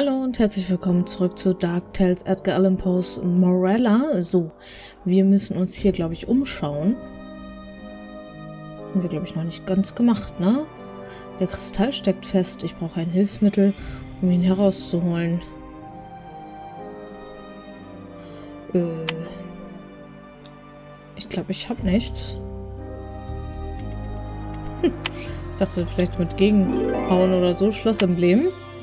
Hallo und herzlich willkommen zurück zu Dark Tales Edgar Allan Poes Morella. So, wir müssen uns hier, glaube ich, umschauen. Haben wir, glaube ich, noch nicht ganz gemacht, ne? Der Kristall steckt fest. Ich brauche ein Hilfsmittel, um ihn herauszuholen. Ich glaube, ich habe nichts. Ich dachte vielleicht mit Gegenhauen oder so. Schlossemblem.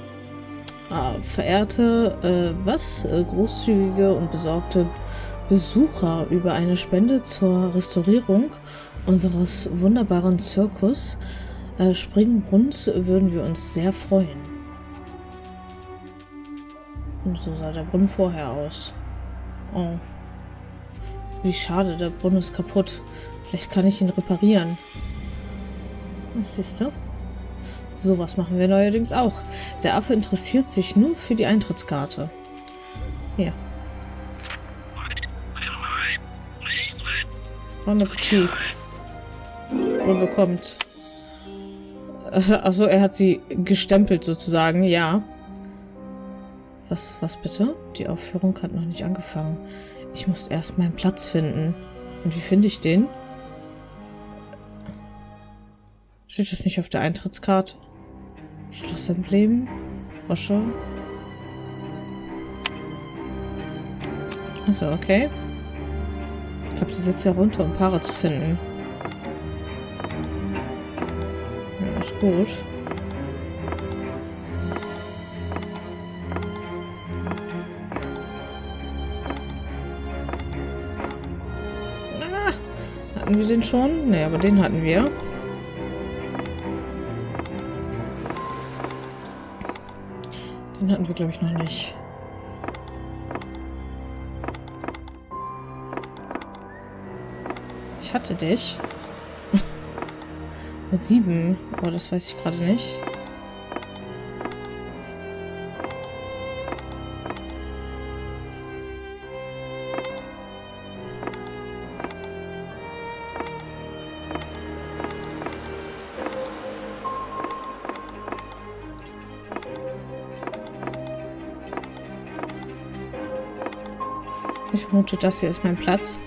Verehrte, großzügige und besorgte Besucher, über eine Spende zur Restaurierung unseres wunderbaren Zirkus Springbruns würden wir uns sehr freuen. Und so sah der Brunnen vorher aus. Oh. Wie schade, der Brunnen ist kaputt. Vielleicht kann ich ihn reparieren. Was siehst du? Sowas machen wir neuerdings auch. Der Affe interessiert sich nur für die Eintrittskarte. Hier. Bon Appetit. Und bekommt. Achso, er hat sie gestempelt sozusagen, ja. Was bitte? Die Aufführung hat noch nicht angefangen. Ich muss erst meinen Platz finden. Und wie finde ich den? Steht das nicht auf der Eintrittskarte? Schlossemblem? Rosche? Achso, okay. Ich glaube, die sitzt ja runter, um Paare zu finden. Ja, ist gut. Ah, hatten wir den schon? Ne, aber den hatten wir. Den hatten wir, glaube ich, noch nicht. Ich hatte dich. 7. Aber das weiß ich gerade nicht. Ich vermute, das hier ist mein Platz.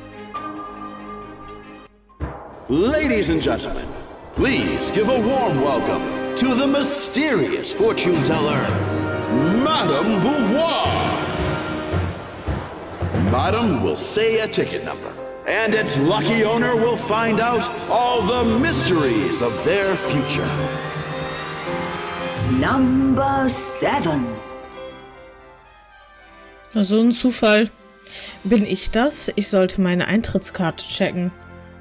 Ladies and gentlemen, please give a warm welcome to the mysterious fortune teller, Madame Beauvoir. Madame will say a ticket number, and its lucky owner will find out all the mysteries of their future. Number 7. So ein Zufall. Bin ich das? Ich sollte meine Eintrittskarte checken.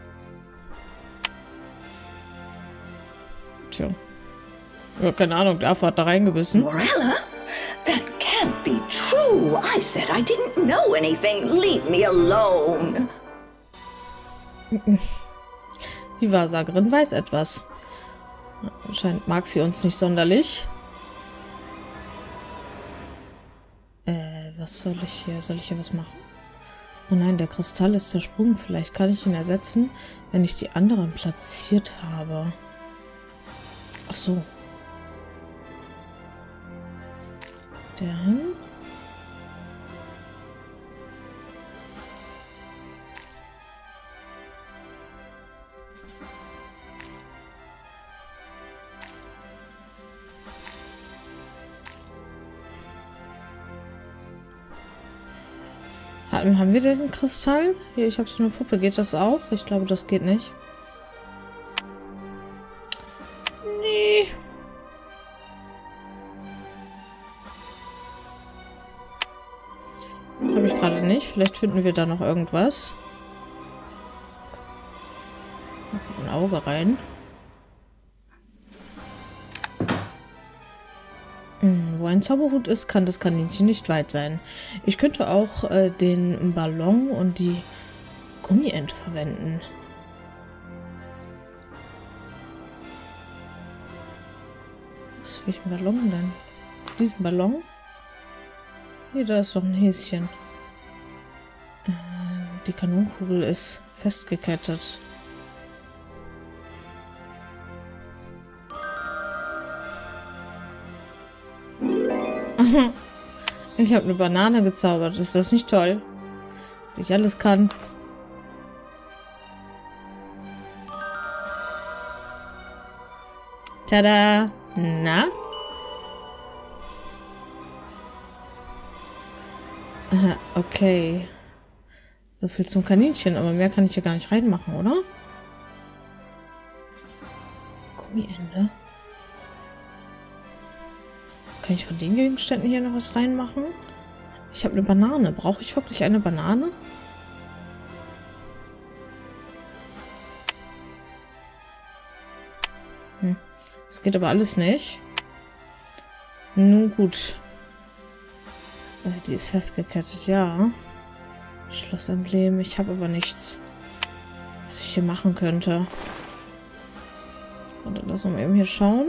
Tja. Ja, keine Ahnung, der Affe hat da reingebissen. Morella? That can't be true. I said I didn't know anything. Leave me alone. Die Wahrsagerin weiß etwas. Anscheinend mag sie uns nicht sonderlich. Was soll ich hier? Soll ich hier was machen? Oh nein, der Kristall ist zersprungen. Vielleicht kann ich ihn ersetzen, wenn ich die anderen platziert habe. Ach so. Dann. Haben wir den Kristall? Hier, ich habe so eine Puppe. Geht das auch? Ich glaube, das geht nicht. Nee. Habe ich gerade nicht. Vielleicht finden wir da noch irgendwas. Da kommt ein Auge rein. Wo ein Zauberhut ist, kann das Kaninchen nicht weit sein. Ich könnte auch den Ballon und die Gummiente verwenden. Was, welchen Ballon denn? Diesen Ballon? Hier, da ist doch ein Häschen. Die Kanonenkugel ist festgekettet. Ich habe eine Banane gezaubert. Ist das nicht toll? Wie ich alles kann. Tada! Na? Aha, okay. So viel zum Kaninchen, aber mehr kann ich hier gar nicht reinmachen, oder? Gummiende. Kann ich von den Gegenständen hier noch was reinmachen? Ich habe eine Banane. Brauche ich wirklich eine Banane? Das geht aber alles nicht. Nun gut. Die ist festgekettet, ja. Schlossemblem. Ich habe aber nichts, was ich hier machen könnte. Und dann lassen wir mal eben hier schauen.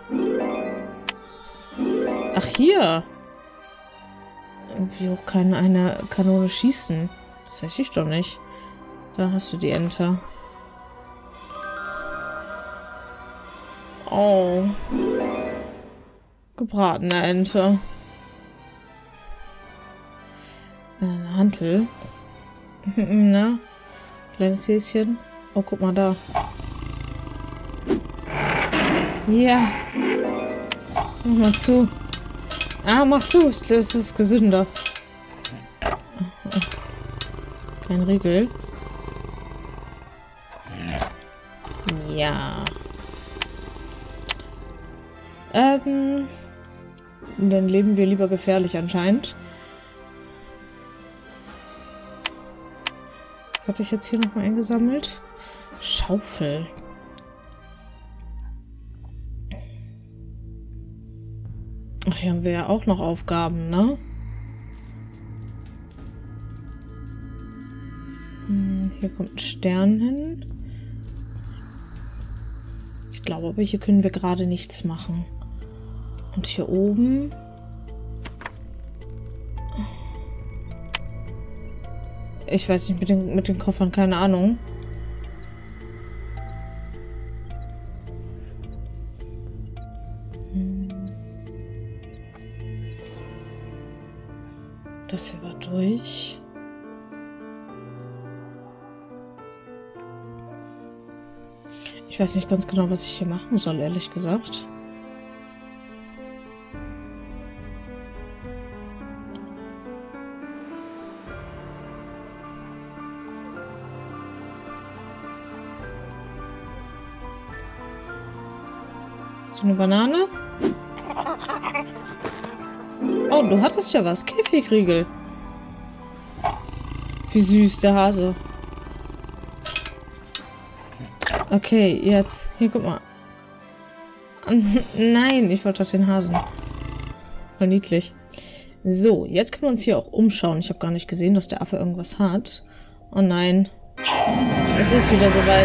Ach, hier. Wie hoch kann eine Kanone schießen? Das weiß ich doch nicht. Da hast du die Ente. Oh. Gebratene Ente. Eine Hantel. Na? Kleines Häschen. Oh, guck mal da. Ja. Mach mal zu. Ah, mach zu. Das ist gesünder. Kein Riegel. Ja. Dann leben wir lieber gefährlich anscheinend. Was hatte ich jetzt hier nochmal eingesammelt? Schaufel. Ach, hier haben wir ja auch noch Aufgaben, ne? Hier kommt ein Stern hin. Ich glaube, aber hier können wir gerade nichts machen. Und hier oben... Ich weiß nicht, mit den Koffern, keine Ahnung. Das hier war durch. Ich weiß nicht ganz genau, was ich hier machen soll, ehrlich gesagt. So eine Banane? Oh, du hattest ja was. Käfigriegel. Wie süß, der Hase. Okay, jetzt. Hier, guck mal. Nein, ich wollte doch den Hasen. Voll niedlich. So, jetzt können wir uns hier auch umschauen. Ich habe gar nicht gesehen, dass der Affe irgendwas hat. Oh nein. Es ist wieder soweit.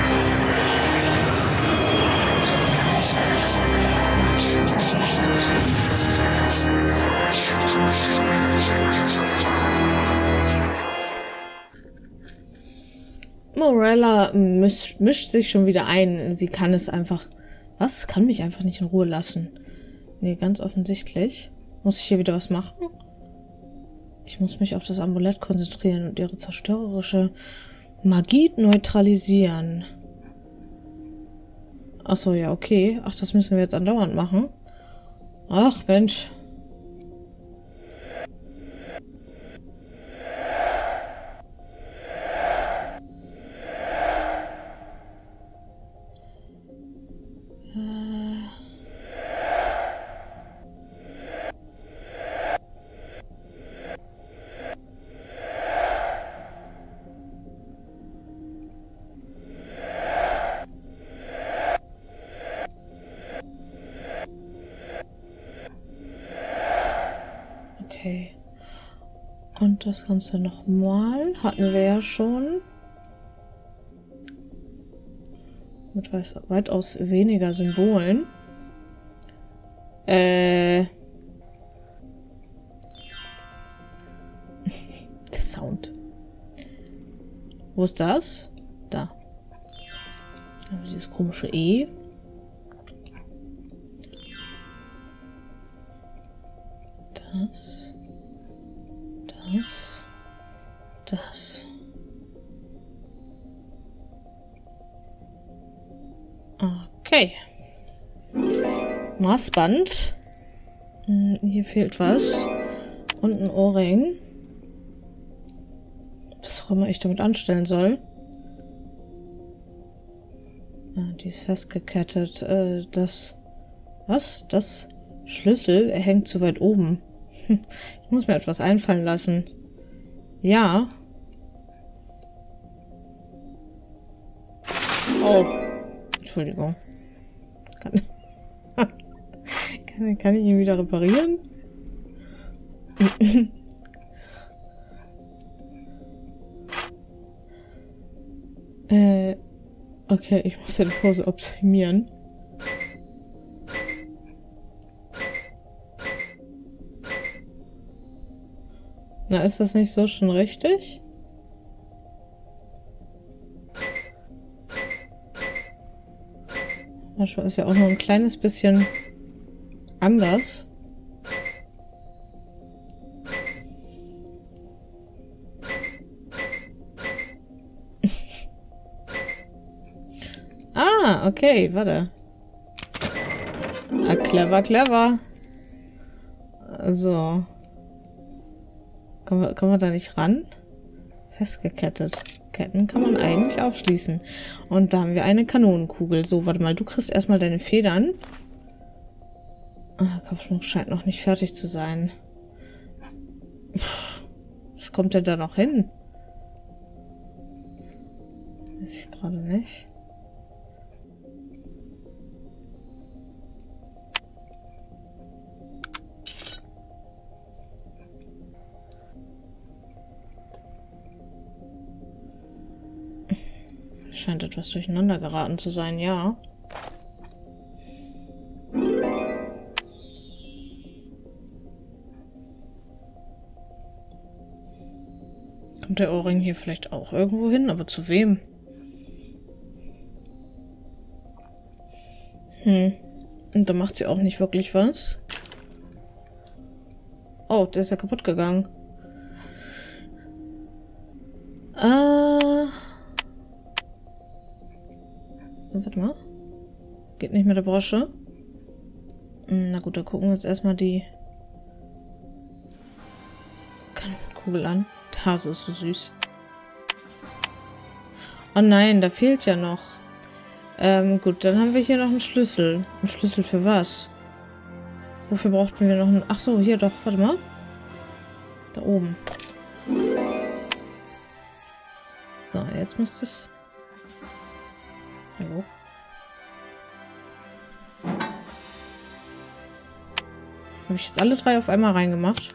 Morella mischt sich schon wieder ein. Sie kann es einfach... Was? Kann mich einfach nicht in Ruhe lassen. Nee, ganz offensichtlich. Muss ich hier wieder was machen? Ich muss mich auf das Amulett konzentrieren und ihre zerstörerische Magie neutralisieren. Achso, ja, okay. Ach, das müssen wir jetzt andauernd machen. Ach, Mensch. Okay. Und das Ganze nochmal. Hatten wir ja schon. Mit weitaus weniger Symbolen. Der Sound. Wo ist das? Da. Also dieses komische E. Das. Das. Okay. Maßband. Hier fehlt was. Und ein Ohrring. Was auch immer ich damit anstellen soll. Die ist festgekettet. Das... Was? Das Schlüssel hängt zu weit oben. Ich muss mir etwas einfallen lassen. Ja. Oh. Entschuldigung. Kann ich ihn wieder reparieren? Okay, ich muss die Pose optimieren. Na, ist das nicht so schon richtig? Manchmal ist ja auch noch ein kleines bisschen anders. Ah, okay, warte. Ah, clever, clever. So. Kommen wir da nicht ran? Festgekettet. Ketten kann man eigentlich aufschließen. Und da haben wir eine Kanonenkugel. So, warte mal, du kriegst erstmal deine Federn. Ah, Kopfschmuck scheint noch nicht fertig zu sein. Was kommt denn da noch hin? Weiß ich gerade nicht. Scheint etwas durcheinander geraten zu sein, ja. Kommt der Ohrring hier vielleicht auch irgendwo hin? Aber zu wem? Und da macht sie auch nicht wirklich was. Oh, der ist ja kaputt gegangen. Warte mal. Geht nicht mit der Brosche. Na gut, da gucken wir uns erstmal die Kanonenkugel an. Der Hase ist so süß. Oh nein, da fehlt ja noch. Gut, dann haben wir hier noch einen Schlüssel. Ein Schlüssel für was? Wofür brauchten wir noch einen... Ach so, hier doch. Warte mal. Da oben. So, jetzt müsste es... Hallo? Habe ich jetzt alle drei auf einmal reingemacht?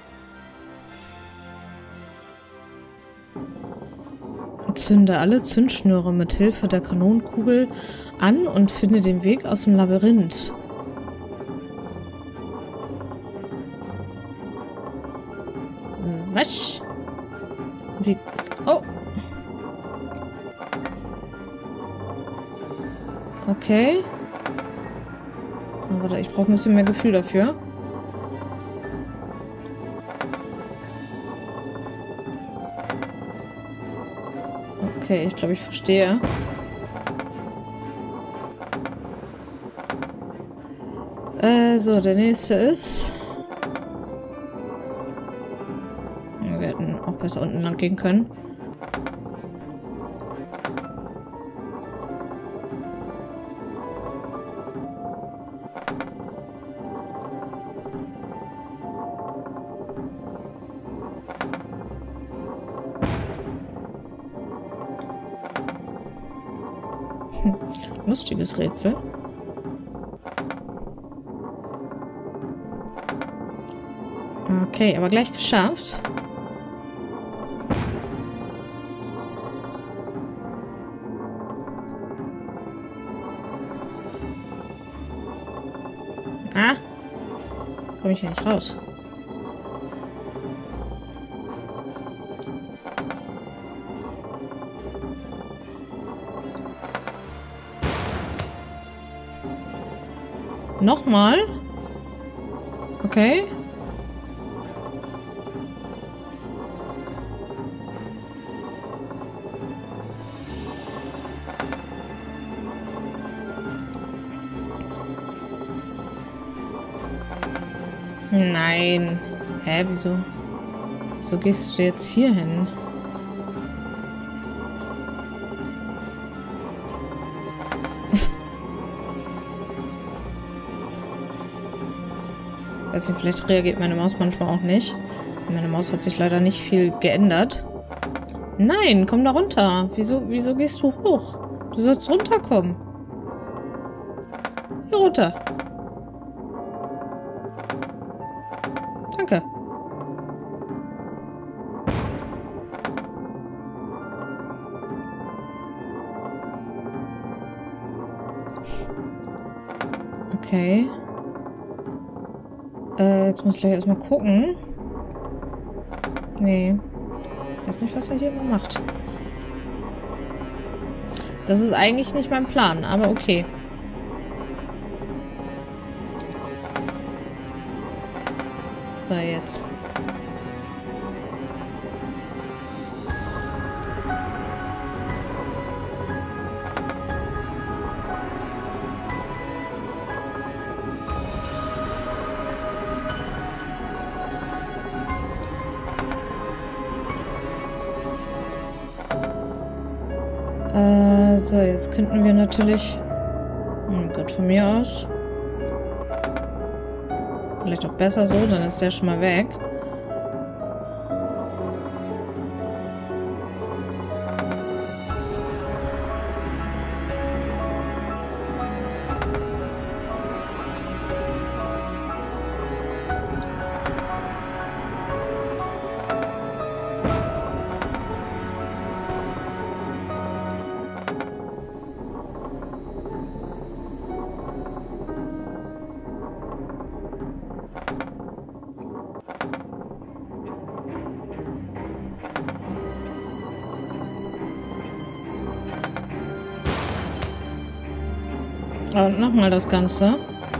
Zünde alle Zündschnüre mit Hilfe der Kanonenkugel an und finde den Weg aus dem Labyrinth. Was? Wie? Oh! Okay. Oh, warte, ich brauche ein bisschen mehr Gefühl dafür. Okay, ich glaube, ich verstehe. So, der nächste ist... Ja, wir hätten auch besser unten lang gehen können. Lustiges Rätsel. Okay, aber gleich geschafft. Ah! Komme ich hier nicht raus. Nochmal? Okay. Nein. Hä, wieso? Wieso gehst du jetzt hier hin? Weiß nicht, vielleicht reagiert meine Maus manchmal auch nicht. Meine Maus hat sich leider nicht viel geändert. Nein, komm da runter. Wieso gehst du hoch? Du sollst runterkommen. Hier runter. Danke. Okay. Jetzt muss ich gleich erstmal gucken. Nee. Ich weiß nicht, was er hier immer macht. Das ist eigentlich nicht mein Plan, aber okay. So, jetzt. So, jetzt könnten wir natürlich... Gut, von mir aus. Vielleicht auch besser so, dann ist der schon mal weg. Und nochmal das Ganze.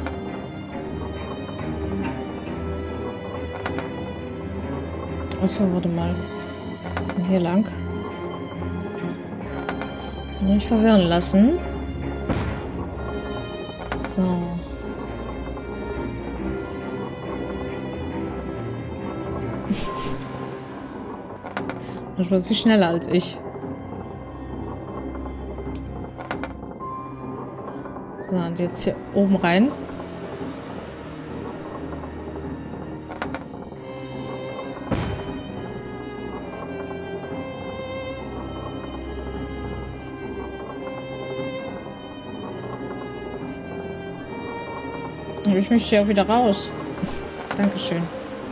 Achso, warte mal. Was ist denn hier lang? Nicht verwirren lassen. So. Manchmal ist sie schneller als ich. So, und jetzt hier oben rein. Aber ich möchte hier auch wieder raus. Dankeschön.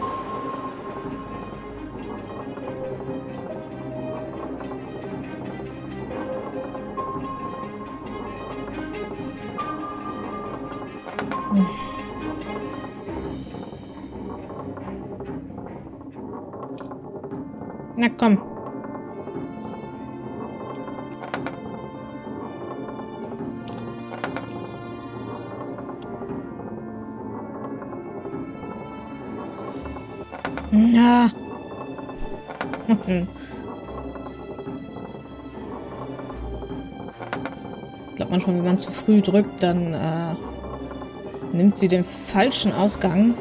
Na komm. Ja. Ich glaube manchmal, wenn man zu früh drückt, dann nimmt sie den falschen Ausgang.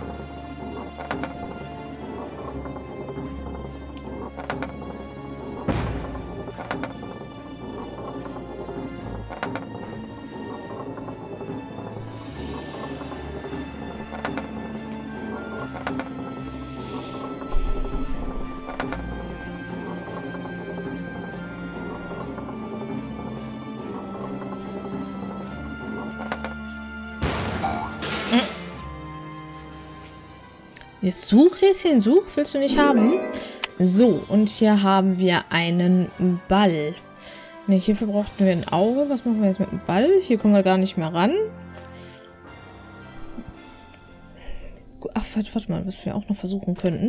Jetzt such, Häschen, such. Willst du nicht haben? So, und hier haben wir einen Ball. Ne, hierfür brauchten wir ein Auge. Was machen wir jetzt mit dem Ball? Hier kommen wir gar nicht mehr ran. Ach, warte mal, was wir auch noch versuchen könnten.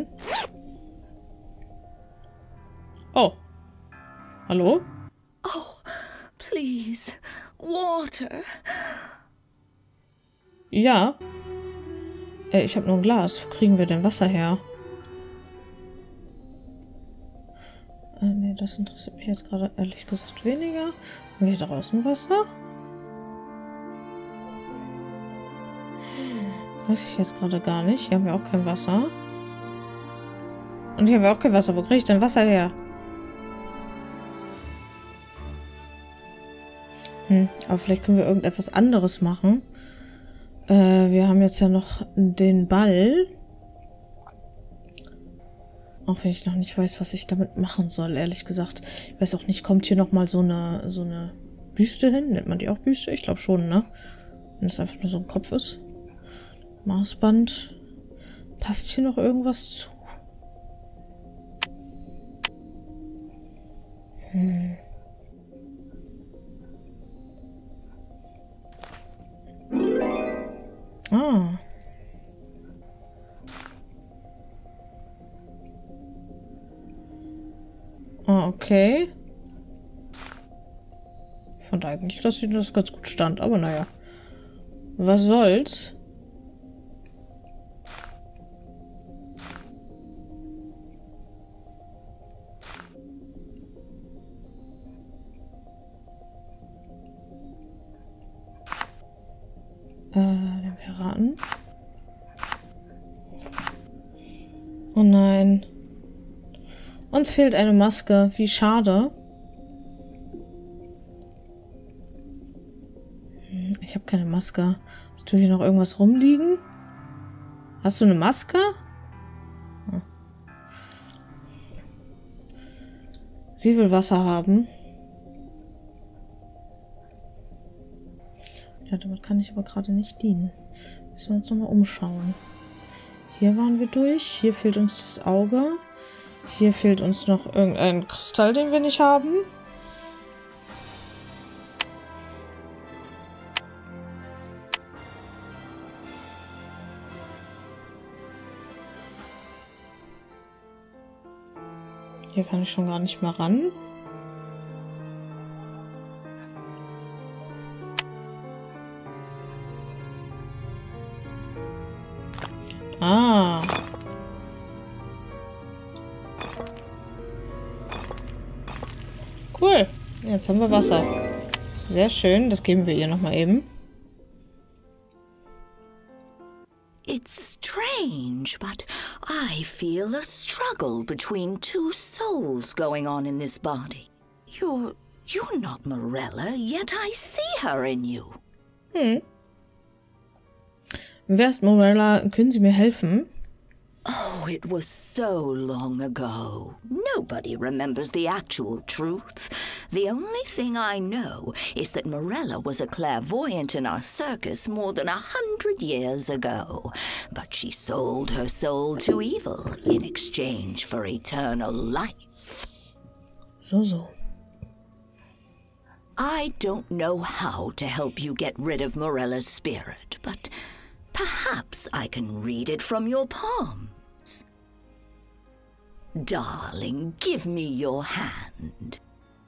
Oh. Hallo? Oh, please. Water. Ja. Ich habe nur ein Glas. Wo kriegen wir denn Wasser her? Nee, das interessiert mich jetzt gerade ehrlich gesagt weniger. Haben wir hier draußen Wasser? Weiß ich jetzt gerade gar nicht. Hier haben wir auch kein Wasser. Und hier haben wir auch kein Wasser. Wo kriege ich denn Wasser her? Aber vielleicht können wir irgendetwas anderes machen. Wir haben jetzt ja noch den Ball. Auch wenn ich noch nicht weiß, was ich damit machen soll, ehrlich gesagt. Ich weiß auch nicht, kommt hier nochmal so eine Büste hin? Nennt man die auch Büste? Ich glaube schon, ne? Wenn es einfach nur so ein Kopf ist. Maßband. Passt hier noch irgendwas zu? Ah. Ah, okay. Ich fand eigentlich, dass sie das ganz gut stand, aber naja. Was soll's? Den Piraten. Oh nein. Uns fehlt eine Maske. Wie schade. Ich habe keine Maske. Hast du hier noch irgendwas rumliegen? Hast du eine Maske? Hm. Sie will Wasser haben. Ja, damit kann ich aber gerade nicht dienen. Müssen wir uns nochmal umschauen. Hier waren wir durch. Hier fehlt uns das Auge. Hier fehlt uns noch irgendein Kristall, den wir nicht haben. Hier kann ich schon gar nicht mehr ran. Ah. Cool. Jetzt haben wir Wasser. Sehr schön. Das geben wir ihr nochmal eben. It's strange, but I feel a struggle between two souls going on in this body. You're not Morella, yet I see her in you. Wer ist Morella? Können Sie mir helfen? Oh, it was so long ago. Nobody remembers the actual truth. The only thing I know is that Morella was a clairvoyant in our circus more than 100 years ago. But she sold her soul to evil in exchange for eternal life. So. I don't know how to help you get rid of Morella's spirit, but perhaps I can read it from your palms. Darling, give me your hand.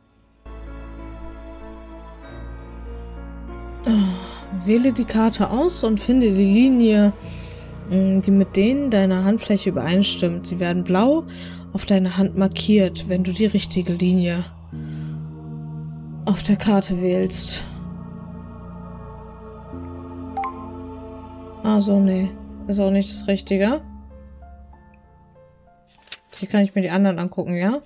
Wähle die Karte aus und finde die Linie, die mit denen deiner Handfläche übereinstimmt. Sie werden blau auf deiner Hand markiert, wenn du die richtige Linie auf der Karte wählst. Also, nee. Ist auch nicht das Richtige. Hier kann ich mir die anderen angucken, ja?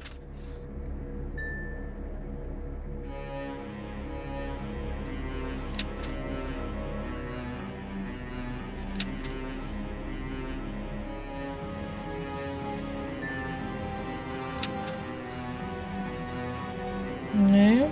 Nee.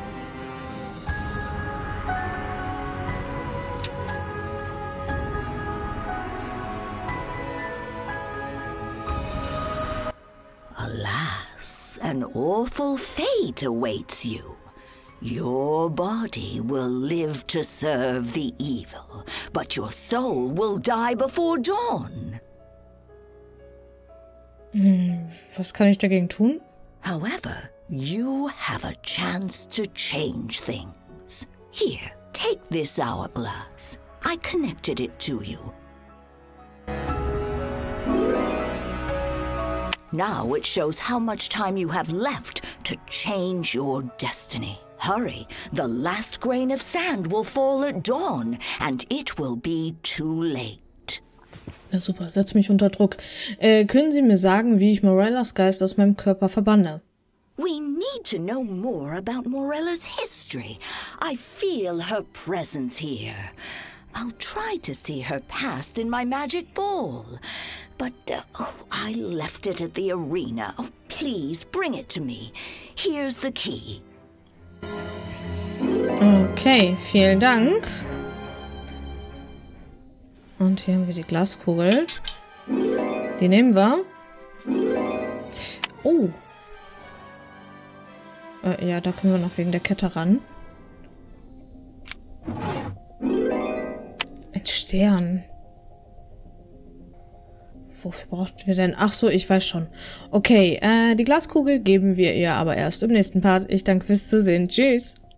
Alas, an awful fate awaits you. Your body will live to serve the evil, but your soul will die before dawn. Was kann ich dagegen tun? However, you have a chance to change things. Here, take this hourglass. I connected it to you. Now it shows how much time you have left to change your destiny. Hurry, the last grain of sand will fall at dawn, and it will be too late. Na super, setz mich unter Druck. Können Sie mir sagen, wie ich Morellas Geist aus meinem Körper verbanne? We need to know more about Morella's history. I feel her presence here. I'll try to see her past in my magic ball. But I left it at the arena. Oh, please bring it to me. Here's the key. Okay, vielen Dank. Und hier haben wir die Glaskugel. Die nehmen wir. Oh. Ja, da können wir noch wegen der Kette ran. Mit Stern. Wofür brauchten wir denn? Ach so, ich weiß schon. Okay, die Glaskugel geben wir ihr aber erst im nächsten Part. Ich danke fürs Zusehen. Tschüss.